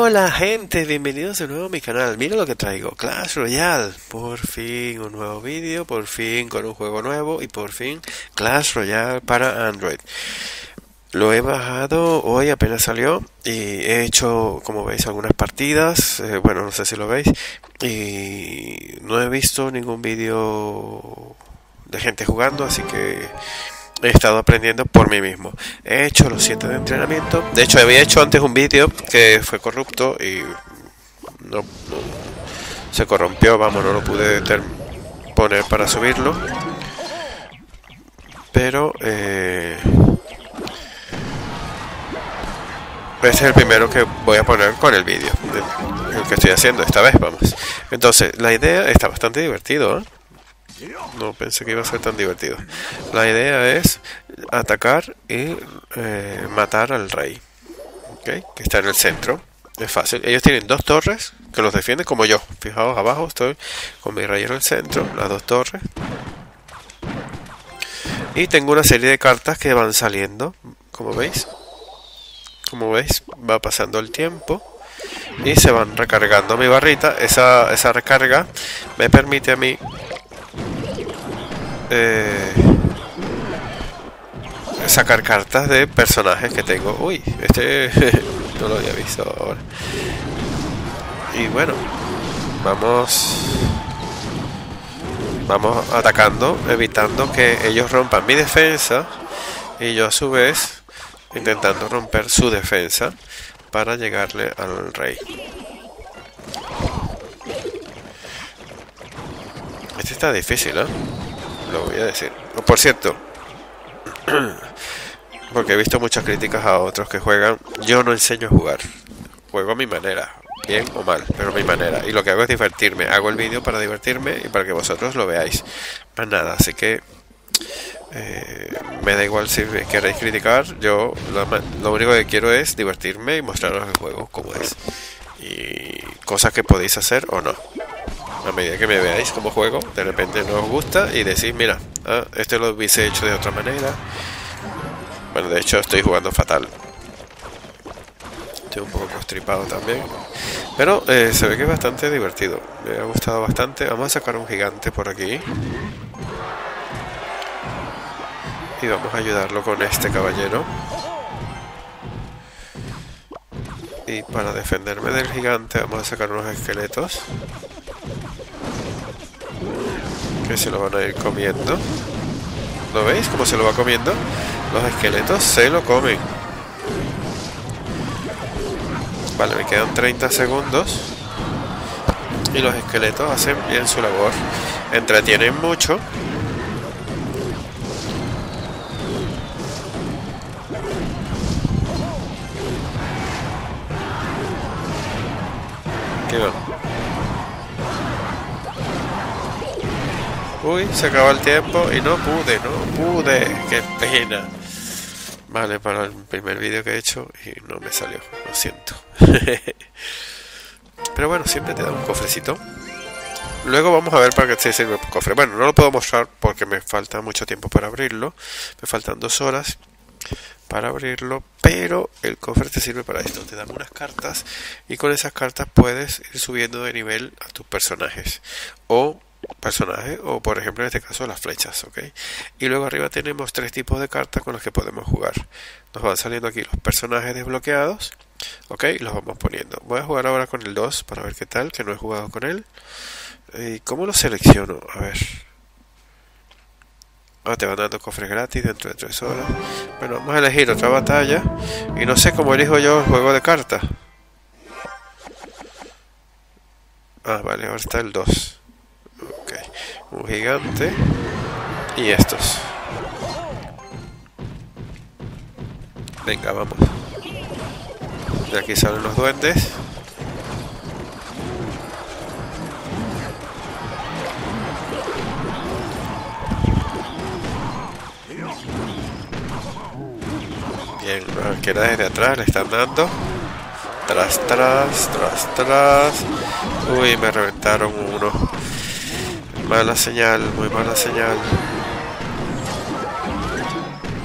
Hola gente, bienvenidos de nuevo a mi canal. Mira lo que traigo, Clash Royale. Por fin un nuevo vídeo, por fin con un juego nuevo y por fin Clash Royale para Android. Lo he bajado hoy, apenas salió, y he hecho, como veis, algunas partidas. Bueno, no sé si lo veis, y no he visto ningún vídeo de gente jugando, así que he estado aprendiendo por mí mismo. He hecho los 7 de entrenamiento. De hecho, había hecho antes un vídeo que fue corrupto y no se corrompió, vamos, no lo pude poner para subirlo. Pero este es el primero que voy a poner con el vídeo, el que estoy haciendo esta vez, vamos. Entonces, la idea está bastante divertido, ¿eh? No pensé que iba a ser tan divertido. La idea es atacar y matar al rey, ¿okay? Que está en el centro. Es fácil. Ellos tienen dos torres que los defienden como yo. Fijaos, abajo estoy con mi rey en el centro, las dos torres. Y tengo una serie de cartas que van saliendo, como veis. Como veis, va pasando el tiempo y se van recargando mi barrita. Esa recarga me permite a mí sacar cartas de personajes que tengo. Uy, este no lo había visto ahora. Y bueno, vamos atacando, evitando que ellos rompan mi defensa y yo a su vez intentando romper su defensa para llegarle al rey. Este está difícil, ¿eh? Lo voy a decir. Por cierto, porque he visto muchas críticas a otros que juegan. Yo no enseño a jugar, juego a mi manera, bien o mal, pero a mi manera. Y lo que hago es divertirme. Hago el vídeo para divertirme y para que vosotros lo veáis. Más nada, así que me da igual si me queréis criticar. Yo lo único que quiero es divertirme y mostraros el juego como es. Y cosas que podéis hacer o no. A medida que me veáis como juego, de repente no os gusta y decís, mira, este lo hubiese hecho de otra manera. Bueno, de hecho estoy jugando fatal. Estoy un poco constripado también. Pero se ve que es bastante divertido. Me ha gustado bastante. Vamos a sacar un gigante por aquí. Y vamos a ayudarlo con este caballero. Y para defenderme del gigante vamos a sacar unos esqueletos que se lo van a ir comiendo. ¿Lo veis? ¿Cómo se lo va comiendo? Los esqueletos se lo comen. Vale, me quedan 30 segundos. Y los esqueletos hacen bien su labor. Entretienen mucho. ¿Qué va? Uy, se acaba el tiempo y no pude, qué pena. Vale, para el primer vídeo que he hecho y no me salió, lo siento. Pero bueno, siempre te da un cofrecito. Luego vamos a ver para qué se sirve el cofre. Bueno, no lo puedo mostrar porque me falta mucho tiempo para abrirlo. Me faltan 2 horas para abrirlo, pero el cofre te sirve para esto. Te dan unas cartas y con esas cartas puedes ir subiendo de nivel a tus personajes o por ejemplo en este caso las flechas, ¿ok? Y luego arriba tenemos 3 tipos de cartas con las que podemos jugar. Nos van saliendo aquí los personajes desbloqueados, ¿ok? Y los vamos poniendo. Voy a jugar ahora con el 2 para ver qué tal, que no he jugado con él. ¿Y cómo lo selecciono? A ver. Te van dando cofres gratis dentro de 3 horas. Bueno, vamos a elegir otra batalla. Y no sé cómo elijo yo el juego de cartas. Vale, ahora está el 2. Ok, un gigante. Y estos. Venga, vamos. De aquí salen los duendes. Bien, la arquera desde atrás le están dando. Tras. Uy, me reventaron uno. Mala señal, muy mala señal.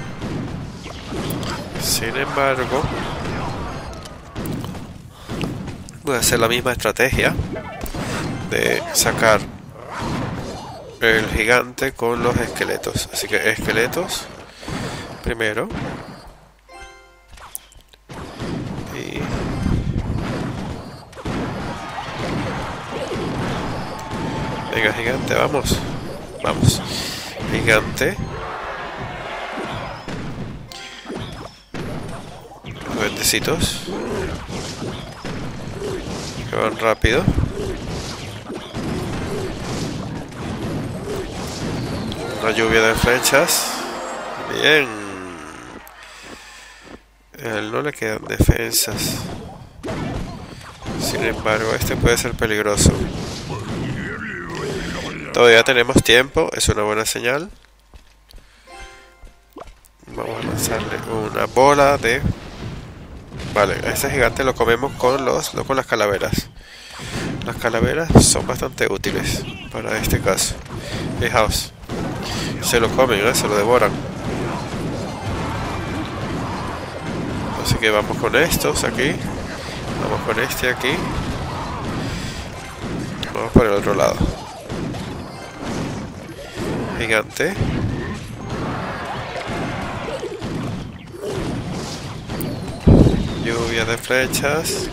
Sin embargo, Voy a hacer la misma estrategia de sacar el gigante con los esqueletos. Así que esqueletos primero. Y venga, gigante, vamos. Vamos. Gigante. Duendecitos. Que van rápido. Una lluvia de flechas. Bien. A él no le quedan defensas. Sin embargo, este puede ser peligroso. Todavía tenemos tiempo, es una buena señal. Vamos a lanzarle una bola de... Vale, a ese gigante lo comemos con las calaveras. Las calaveras son bastante útiles para este caso. Fijaos, se lo comen, se lo devoran. Así que vamos con estos aquí. Vamos con este aquí. Vamos por el otro lado. Gigante. Lluvia de flechas.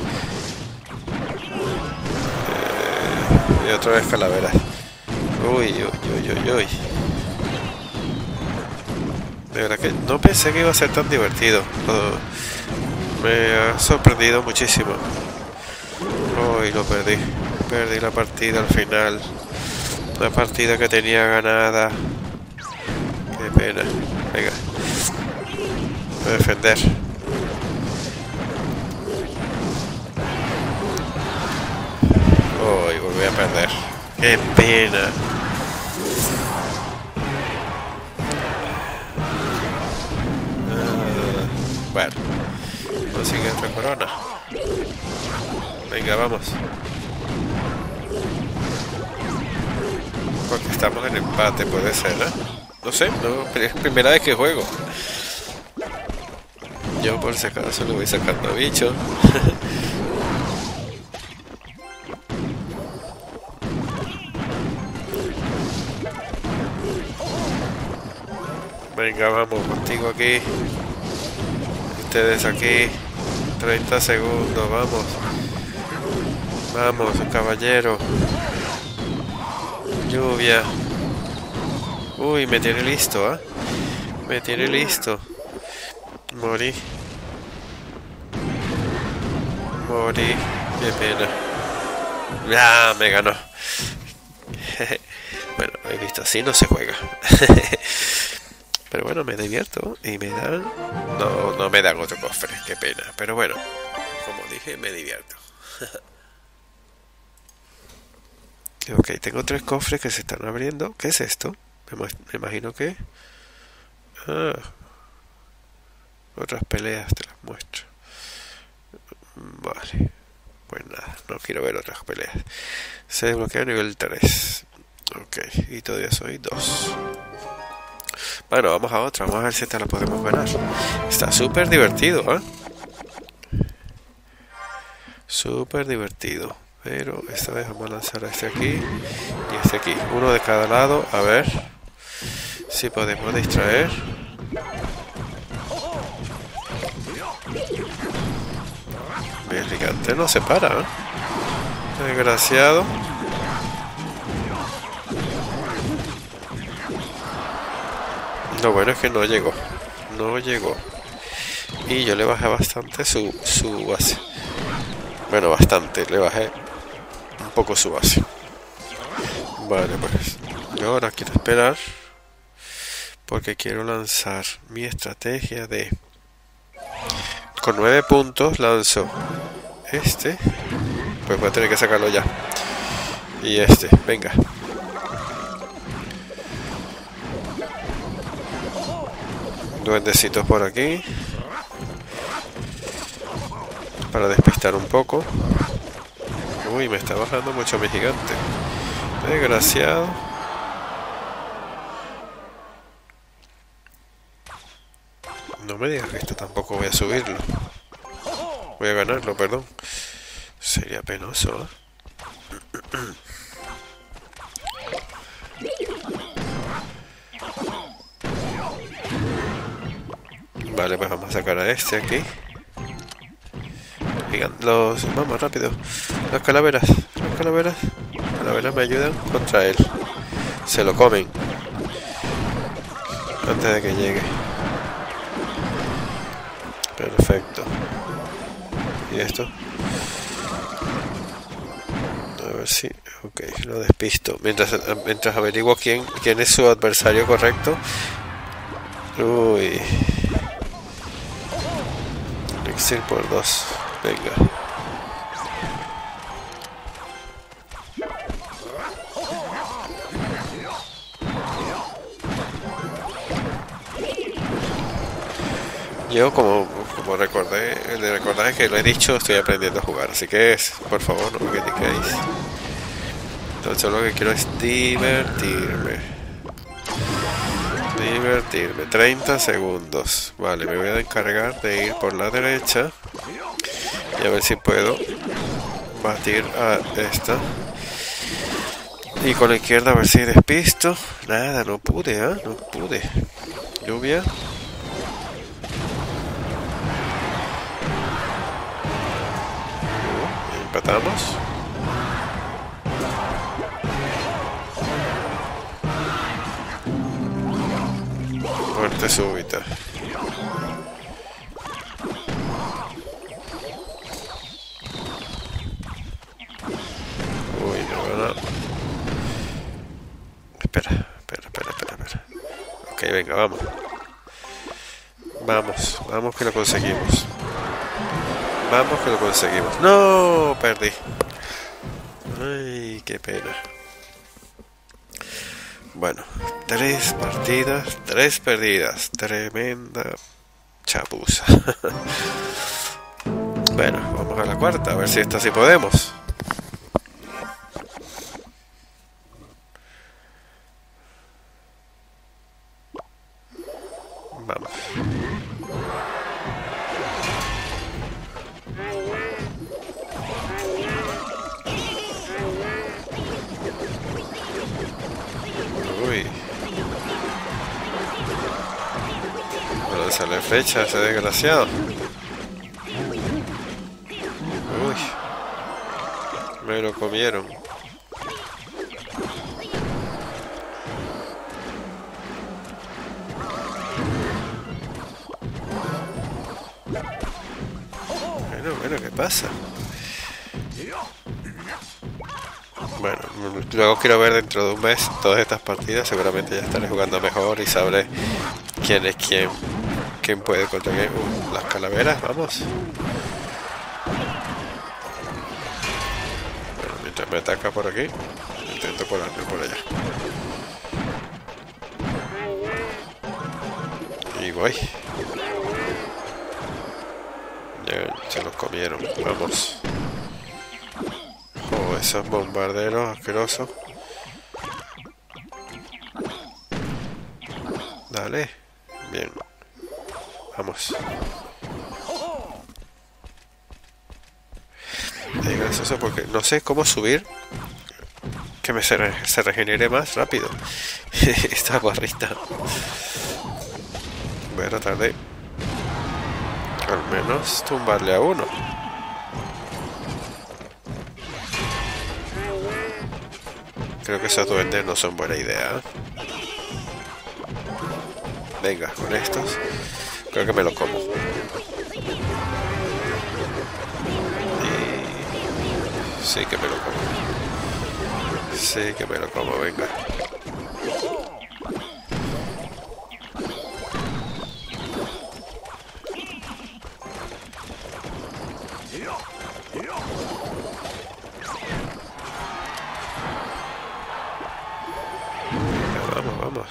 Y otra vez calaveras. Uy, uy, uy, uy, uy. De verdad que no pensé que iba a ser tan divertido. Me ha sorprendido muchísimo. Uy, lo perdí. Perdí la partida al final. Una partida que tenía ganada. Qué pena. Venga. Voy a defender. Uy, volví a perder. Qué pena. Bueno. Consigue otra corona. Venga, vamos. Porque estamos en empate, puede ser, ¿no? No sé, no, es primera vez que juego. Yo por si acaso le voy sacando bicho. Venga, vamos contigo aquí. Ustedes aquí. 30 segundos, vamos. Vamos, caballero. Lluvia. Uy, me tiene listo, ¿eh? Me tiene listo. Morí. Morí. Qué pena. ¡Ah! Me ganó. Bueno, he visto, así no se juega. Pero bueno, me divierto y me dan... No me dan otro cofre, qué pena. Pero bueno, como dije, me divierto. Ok, tengo 3 cofres que se están abriendo. ¿Qué es esto? Me imagino que... Ah, otras peleas te las muestro. Vale. Pues nada, no quiero ver otras peleas. Se desbloquea a nivel 3. Ok, y todavía soy 2. Bueno, vamos a otra. Vamos a ver si esta la podemos ganar. Está súper divertido, ¿eh? Súper divertido. Pero esta vez vamos a lanzar a este aquí y este aquí. Uno de cada lado. A ver si podemos distraer. El gigante no se para, ¿eh? Desgraciado. Lo bueno es que no llegó. No llegó. Y yo le bajé bastante su base. Bueno, bastante. Le bajé un poco su base. Vale, pues. Yo ahora quiero esperar. Porque quiero lanzar mi estrategia de... Con 9 puntos lanzo este. Pues voy a tener que sacarlo ya. Y este, venga. Duendecitos por aquí. Para despistar un poco. Uy, me está bajando mucho mi gigante. Desgraciado. No me digas que esto tampoco voy a subirlo. Voy a ganarlo, perdón. Sí, Sería penoso, ¿eh? Vale, pues vamos a sacar a este aquí. Vamos, rápido. Las calaveras. Las calaveras. Las calaveras me ayudan contra él. Se lo comen. Antes de que llegue. Perfecto. ¿Y esto? A ver si... Ok, lo despisto. Mientras averiguo quién es su adversario correcto. Uy. Elixir por 2. Venga. Yo como recordé que lo he dicho, estoy aprendiendo a jugar, así que por favor no me critiquéis. Entonces lo que quiero es divertirme. 30 segundos. Vale, me voy a encargar de ir por la derecha y a ver si puedo batir a esta. Y con la izquierda a ver si despisto. Nada, no pude, no pude. Lluvia. Empatamos. Muerte súbita. Uy, no. Espera. Ok, venga, vamos. Vamos que lo conseguimos. Vamos que lo conseguimos. ¡No! Perdí. Ay, qué pena. Bueno, 3 partidas, 3 perdidas. Tremenda chapuza. Bueno, vamos a la cuarta, a ver si esta sí podemos. Vamos. Uy. Bueno, sale flecha ese desgraciado. Uy. Me lo comieron. Bueno, ¿qué pasa? Bueno, luego quiero ver dentro de un mes todas estas partidas. Seguramente ya estaré jugando mejor y sabré quién es quién puede contra quién. Las calaveras, vamos. Bueno, mientras me ataca por aquí, intento colarme por allá. Y voy. Ya se los comieron, vamos. Oh, esos bombarderos asquerosos. Dale. Bien. Vamos. Es gracioso porque no sé cómo subir que se regenere más rápido esta barrita. Voy a tratar de al menos tumbarle a uno. Creo que esos duendes no son buena idea. Venga, con estos creo que me lo como. Y sí que me lo como. Sí que me lo como, venga. Vamos.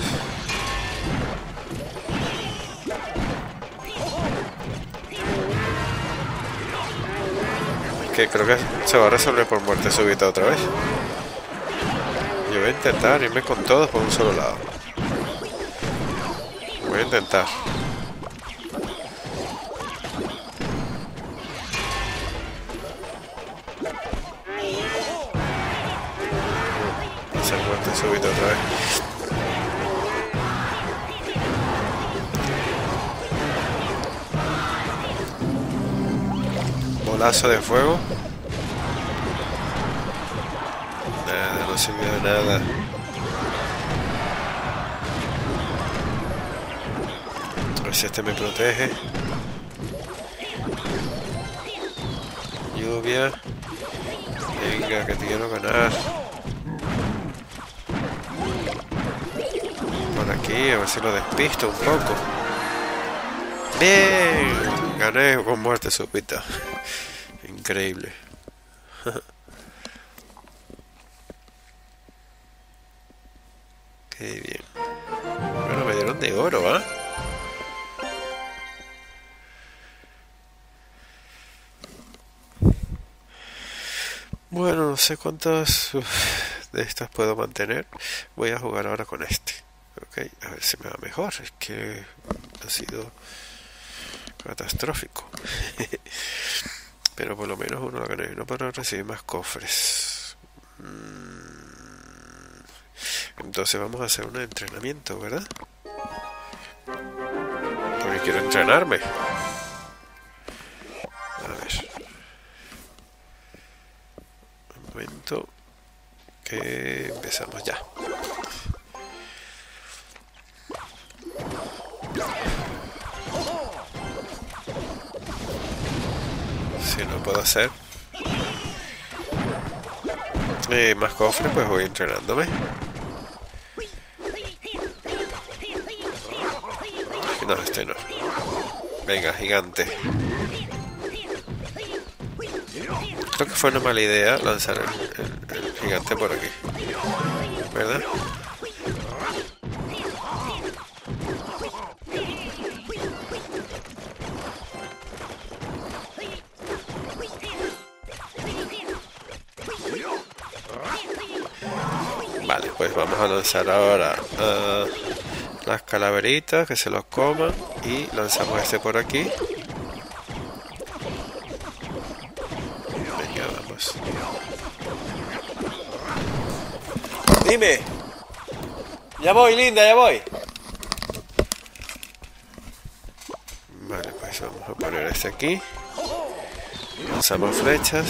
Es que creo que se va a resolver por muerte súbita otra vez. Yo voy a intentar irme con todos por un solo lado. Voy a intentar. muerte súbita otra vez. Bolazo de fuego. Nada, no sirvió de nada. A ver si este me protege. Lluvia. Venga, que te quiero ganar. Por aquí, a ver si lo despisto un poco. Bien, gané con muerte súbita. Increíble. Qué bien. Bueno, me dieron de oro, ¿ah? Bueno, no sé cuántas de estas puedo mantener. Voy a jugar ahora con este. Ok, a ver si me va mejor. Es que ha sido catastrófico. Pero por lo menos uno lo gané. No para recibir más cofres. Entonces vamos a hacer un entrenamiento, ¿verdad? Porque quiero entrenarme. A ver. Un momento. Que empezamos ya. Si no puedo hacer más cofres, pues voy entrenándome. No, este no. Venga, gigante. Creo que fue una mala idea lanzar el gigante por aquí, ¿verdad? Vale, pues vamos a lanzar ahora las calaveritas, que se los coman, y lanzamos este por aquí. Venga, vamos. Dime. Ya voy, linda, ya voy. Vale, pues vamos a poner este aquí. Lanzamos flechas.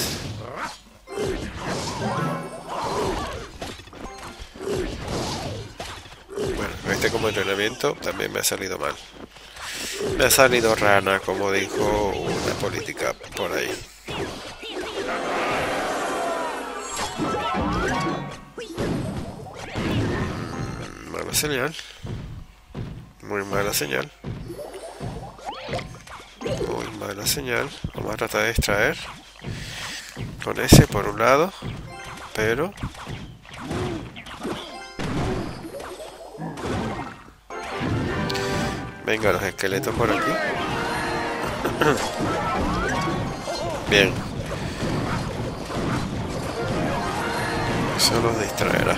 Bueno, este como entrenamiento también me ha salido mal. Me ha salido rana, como dijo una política por ahí. Mala señal. Muy mala señal. Muy mala señal. Vamos a tratar de extraer con ese por un lado, pero venga, los esqueletos por aquí. Bien. Eso los distraerá.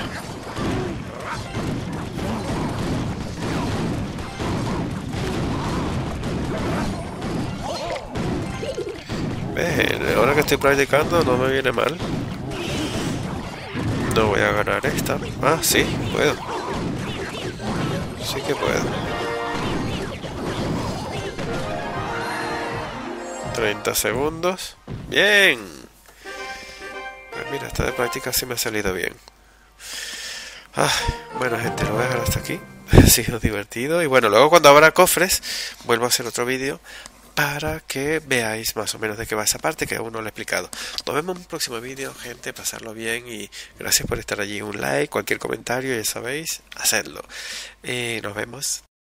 Ahora que estoy practicando no me viene mal. No voy a ganar esta. Ah, sí, puedo. Sí que puedo. 30 segundos. Bien. Pues mira, esta de práctica sí me ha salido bien. Bueno, gente, lo voy a dejar hasta aquí. Ha sido divertido. Y bueno, luego cuando abra cofres, vuelvo a hacer otro vídeo para que veáis más o menos de qué va esa parte que aún no lo he explicado. Nos vemos en un próximo vídeo, gente, pasarlo bien y gracias por estar allí. Un like, cualquier comentario, ya sabéis, hacedlo. Nos vemos.